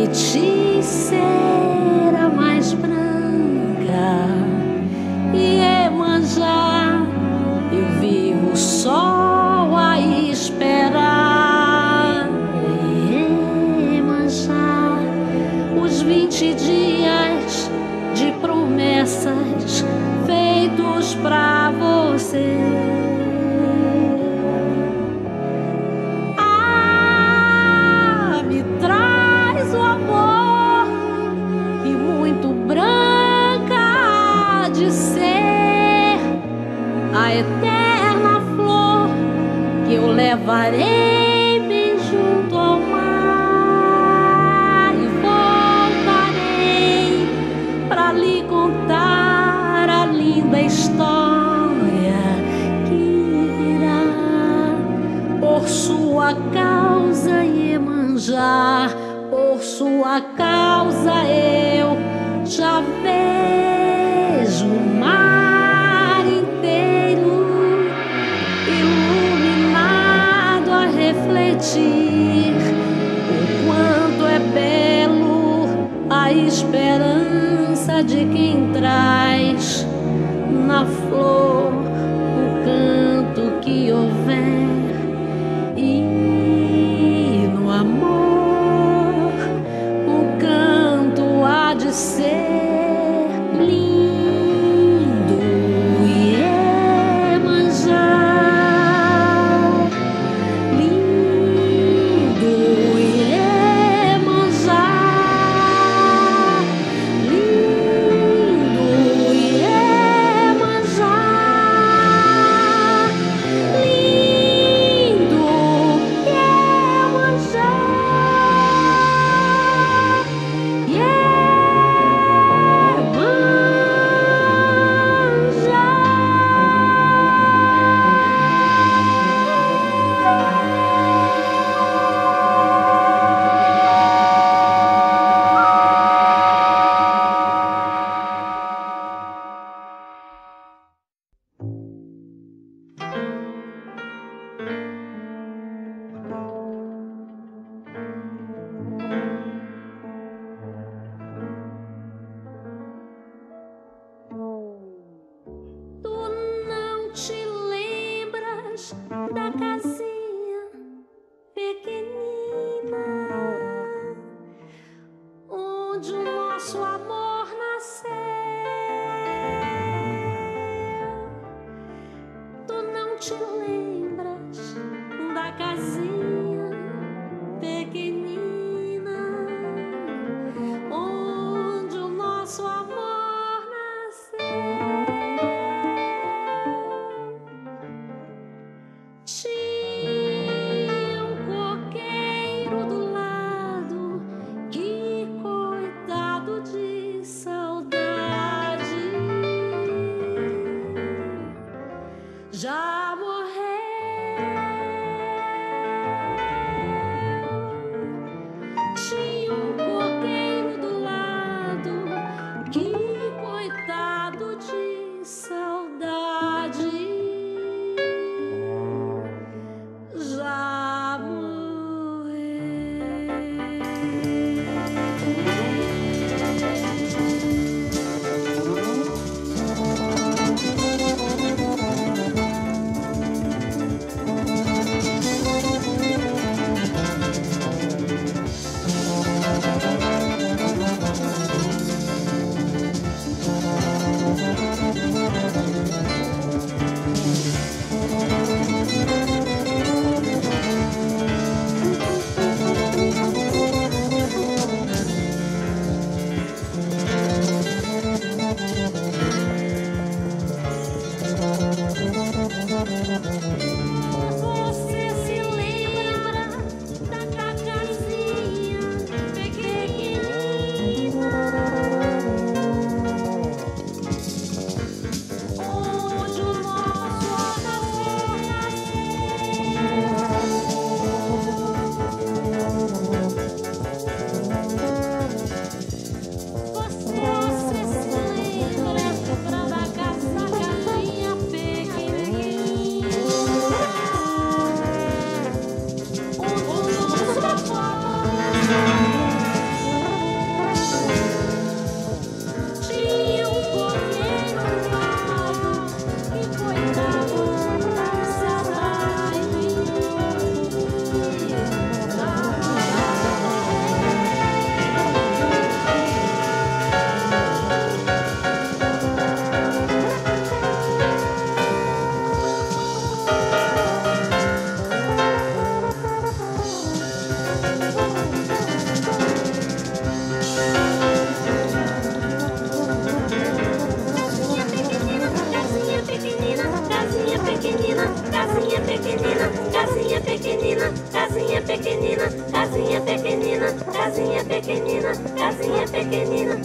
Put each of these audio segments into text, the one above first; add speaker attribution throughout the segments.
Speaker 1: noite será mais branca. Iemanjá, eu vivo só a esperar. Iemanjá, os 20 dias de promessas feitos pra você. Me traz o amor e muito branca há de ser a eterna flor que eu levarei bem junto ao mar e voltarei pra lhe contar a linda história que virá por sua causa. Iemanjá, por sua causa eu já vejo o mar inteiro iluminado a refletir o quanto é belo a esperança de quem traz na flor o canto que houver. E no amor o canto há de ser lindo. Iemanjá, lindo. Iemanjá, lindo. Iemanjá, lindo. Iemanjá, tu não te lembras da casinha pequenina onde o nosso amor nasceu? Tu não te lembras da casinha pequenina onde o nosso amor nasceu? Tinha um coqueiro do lado, que coitado de saudade, já morreu. pequenina, casinha pequenina.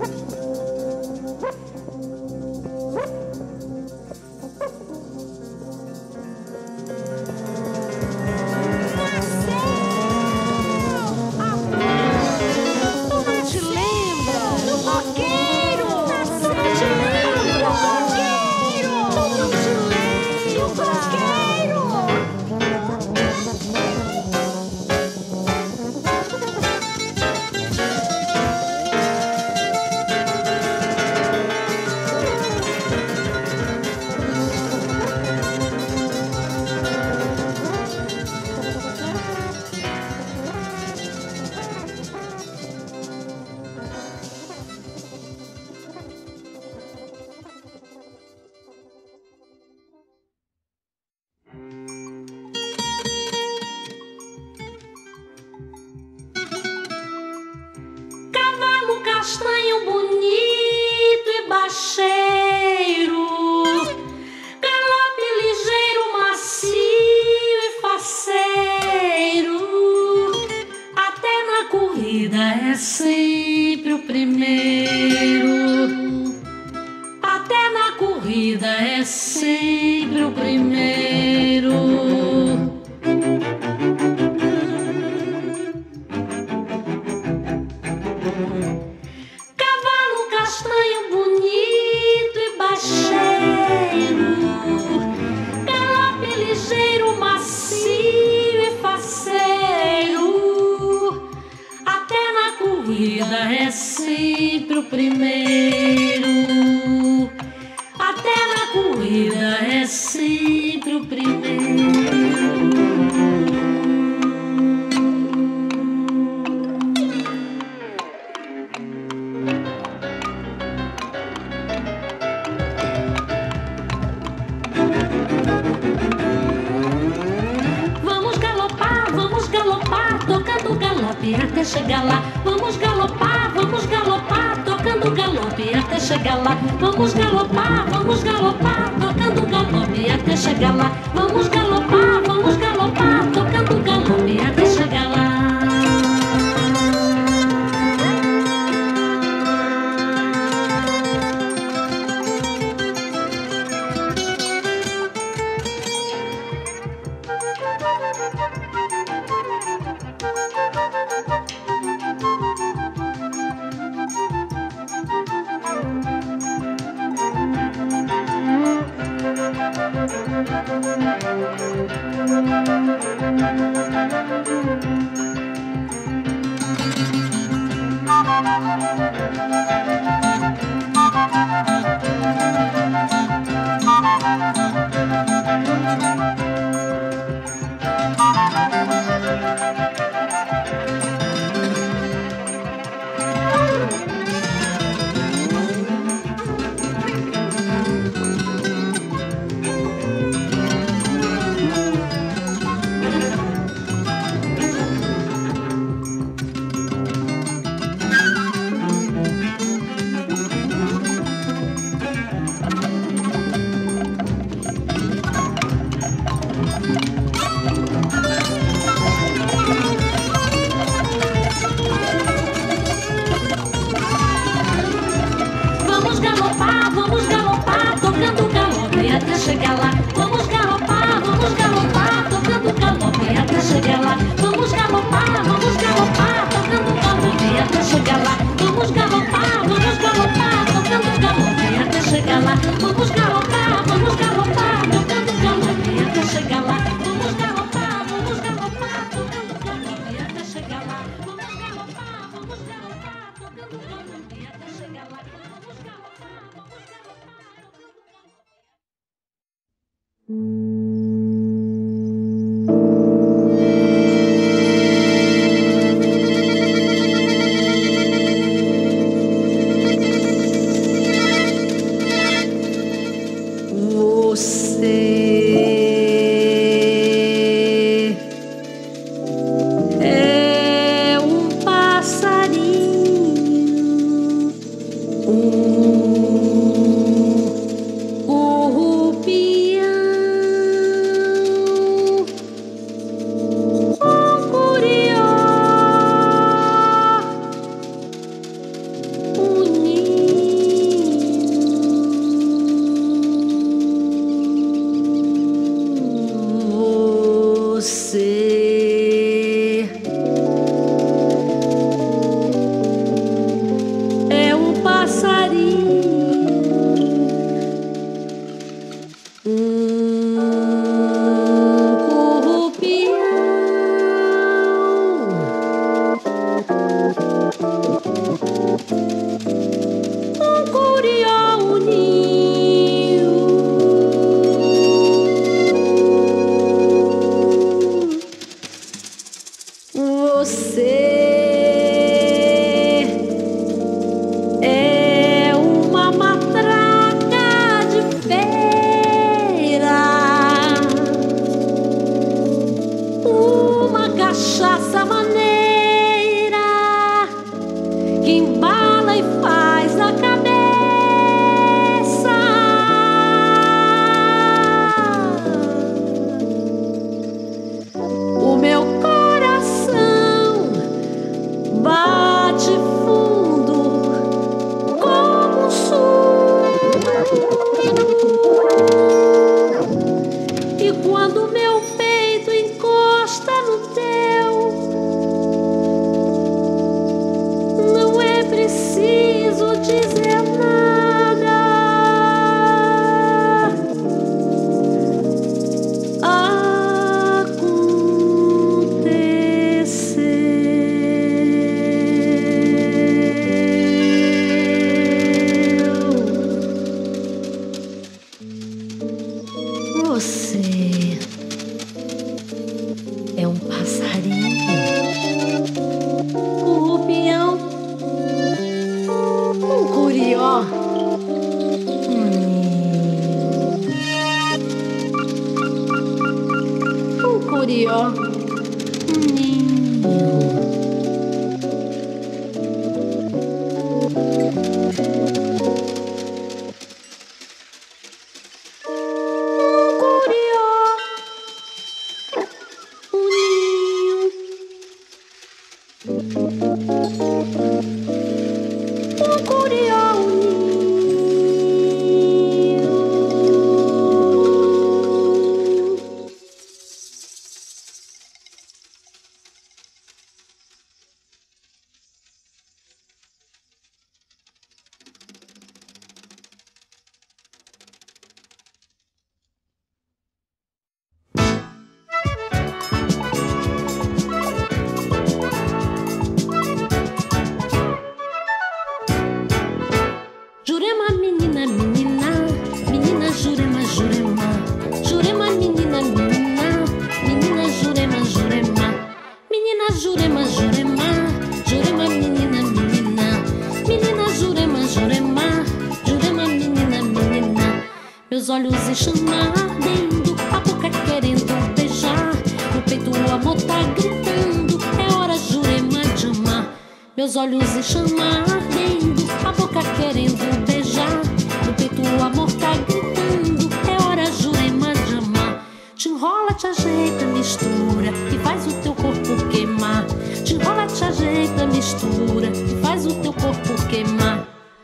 Speaker 1: Castanho bonito e baixeiro, galope ligeiro, macio e faceiro, até na corrida é sempre o primeiro, até na corrida é sempre o primeiro. Castanho bonito e baixeiro, galope ligeiro, macio e faceiro, até na corrida é sempre o primeiro, até na corrida é sempre o primeiro. Até chegar lá, vamos galopar, tocando galope até chegar lá. Vamos galopar, tocando galope até chegar lá. Vamos galopar, tocando galope até chegar lá. é uma matraca de feira, uma cachaça maneira que embala e faz a cabeça. O meu coração bate fundo como um surdo, e quando meu peito encosta no teu, não é preciso dizer nada. Você é um passarinho, um rupião, um curió, um curió, um ninho. Jurema, menina, menina, menina, Jurema, Jurema, Jurema, menina, menina, menina, Jurema, Jurema, menina, Jurema, Jurema, Jurema, menina, menina, menina, Jurema, Jurema, Jurema, menina, menina. Meus olhos encham ardendo, a boca querendo beijar, no peito o amor tá gritando, é hora, Jurema, de amar. Meus olhos encham ardendo, a boca querendo beijar, no peito o amor tá gritando, é hora, Jurema, de amar. Te enrola, te ajeita, mistura e faz o teu corpo queimar. Te enrola, te ajeita, mistura e faz o teu corpo queimar.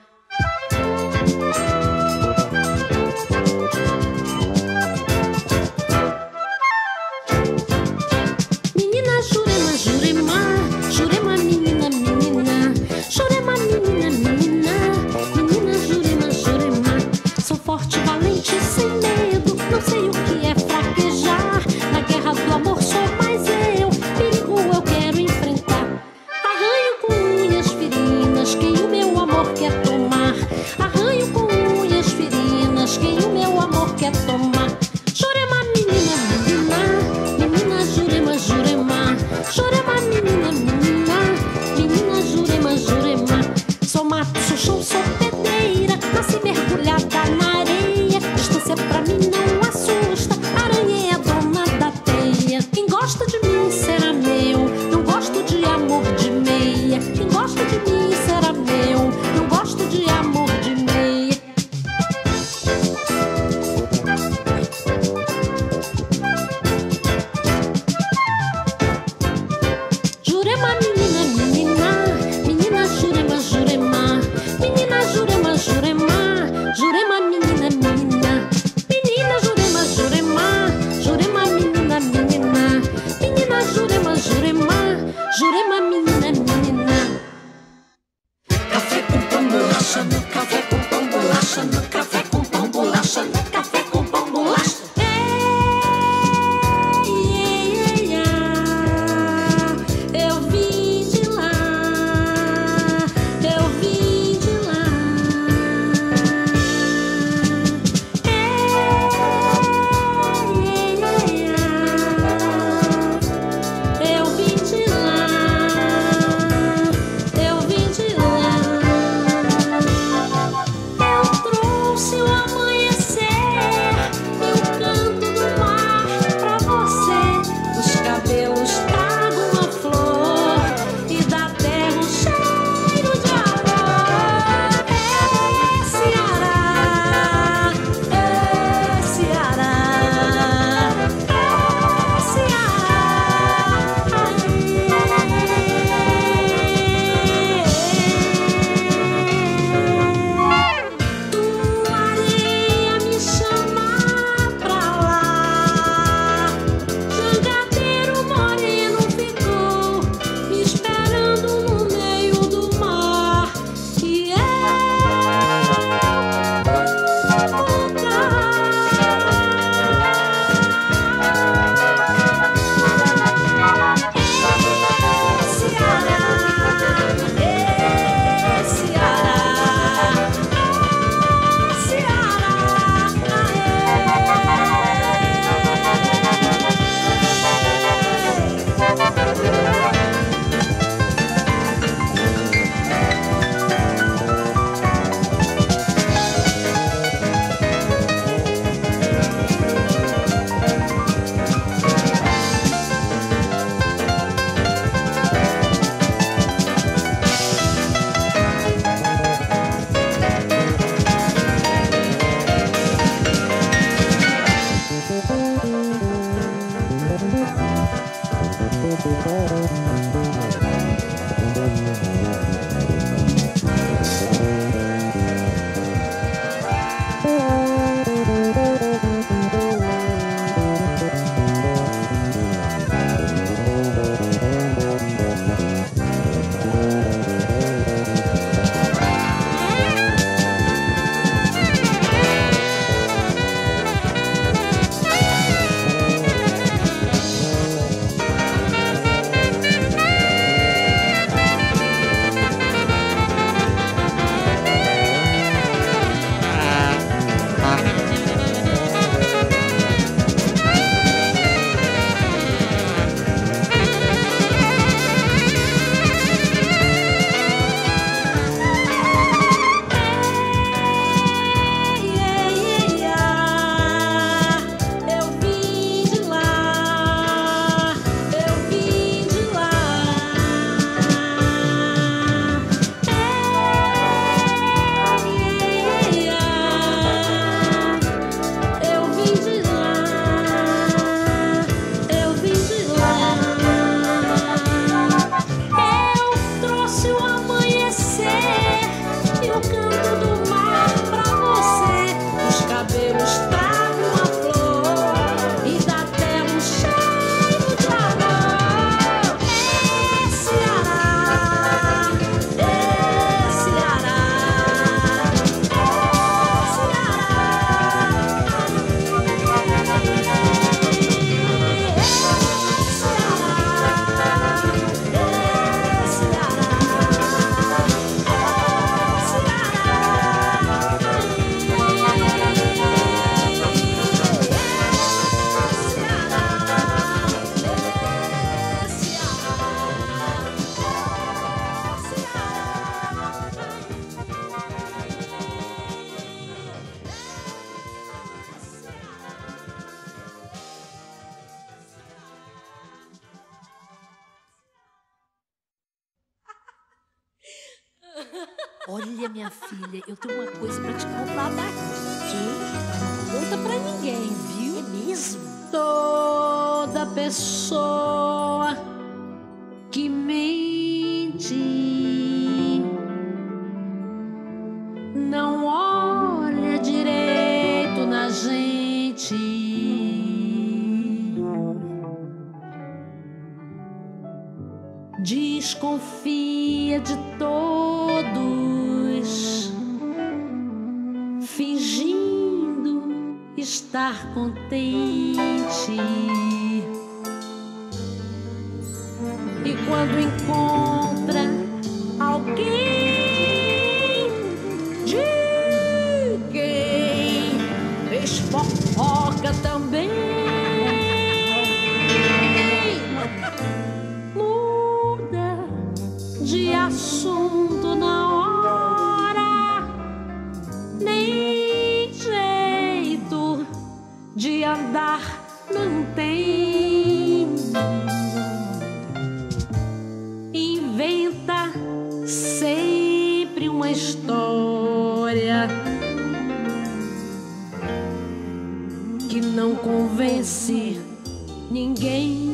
Speaker 1: Menina, Jurema, Jurema, Jurema, menina, menina, Jurema, menina, menina, menina, Jurema, Jurema. Sou forte, valente, sem medo, não sei o que é fraquejar. Na guerra do amor sou mais eu, perigo eu quero enfrentar. Arranho com unhas ferinas quem o meu amor quer tomar. Arranho com unhas ferinas quem o meu amor quer tomar. Jurema, menina, menina, menina, Jurema, Jurema, Jurema, menina, menina, menina, Jurema, Jurema. Sou mato, sou chão, sou pedreira, nasci mergulhada na areia. Distância pra mim não assusta, aranha é a dona da teia. Quem gosta de mim será meu, não gosto de amor de meia. Quem gosta de mim será meu, não gosto de amor de meia. Jurema, menina, menina, menina, Jurema, Jurema, menina, Jurema, Jurema, Jurema, menina, menina, menina, Jurema, Jurema, Jurema, menina, menina, menina, Jurema, Jurema, Jurema, menina, menina.
Speaker 2: Olha, minha filha, eu tenho uma coisa pra te contar daqui. Não conta pra ninguém, viu?
Speaker 3: É mesmo?
Speaker 1: Toda pessoa que mente não olha direito na gente. Desconfia de todos, fingindo estar contente. E quando encontra alguém de quem fez fofoca também, muda de assunto na hora, nem jeito de andar não tem. Inventa sempre uma história que não convence ninguém.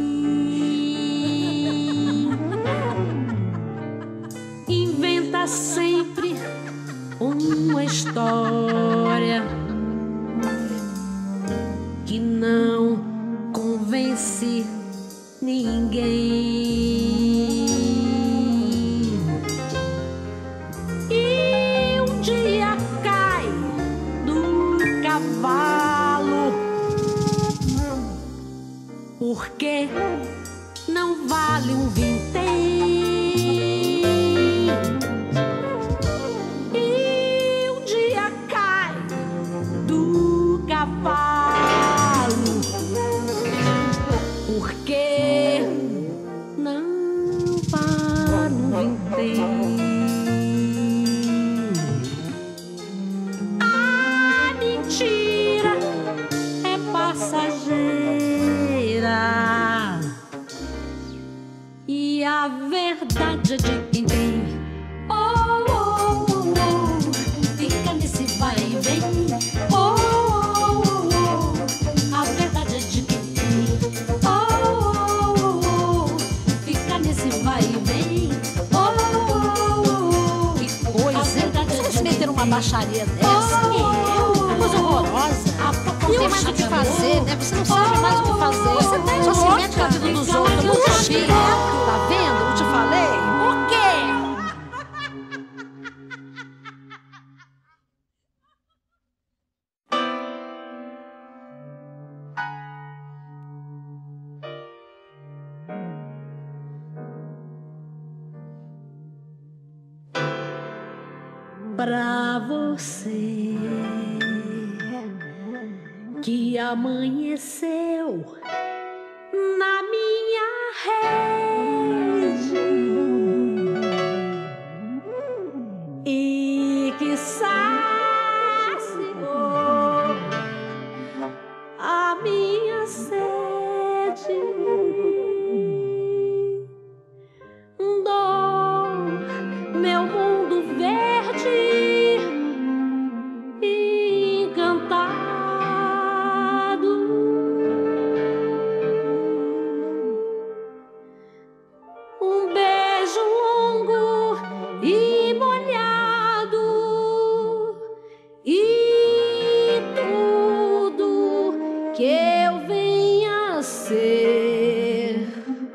Speaker 1: Inventa sempre uma história que não convence ninguém. E um dia cai do cavalo, porque não vale um vintém. E um dia cai do cavalo, porque não vale um vintém. A mentira é passageira e a verdade é de quem tem. Oh, oh, oh, oh, fica nesse vai e vem. Oh, oh, oh, oh, a verdade é de quem tem. Oh, oh, oh, oh, fica nesse vai e vem. Oh, oh, oh,
Speaker 2: Que coisa,
Speaker 1: a verdade
Speaker 2: você
Speaker 1: é
Speaker 2: vai
Speaker 1: de
Speaker 2: se meter
Speaker 1: quem
Speaker 2: numa
Speaker 1: tem.
Speaker 2: baixaria dessa? Uma coisa horrorosa. Não tem mais o que fazer, né? Você não sabe mais o que fazer.
Speaker 1: Você tá
Speaker 2: só se
Speaker 1: louca?
Speaker 2: mete na vida dos
Speaker 1: Fica
Speaker 2: outros.
Speaker 1: lá,
Speaker 2: Nunca
Speaker 1: fica
Speaker 2: vi.
Speaker 1: quieto.
Speaker 2: Tá vendo? Eu te falei.
Speaker 1: O quê? Pra você que amanheceu na minha rede e que saciou a minha sede, dou meu mundo verde e encantado. Um beijo longo e molhado e tudo que eu venha a ser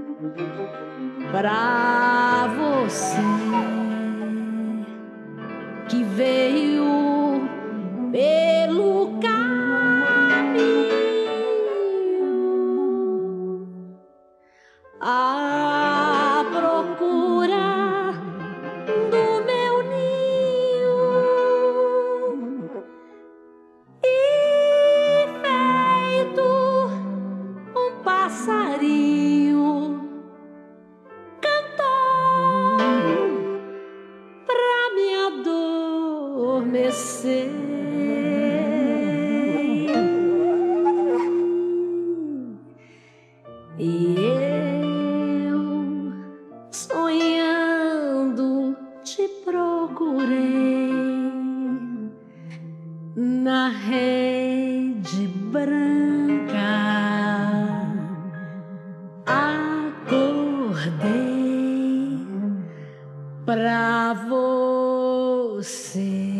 Speaker 1: pra você que veio pelo caminho à procura do meu ninho e feito um passarinho cantou pra me adormecer. E eu sonhando te procuro procurei na rede branca, acordei pra você.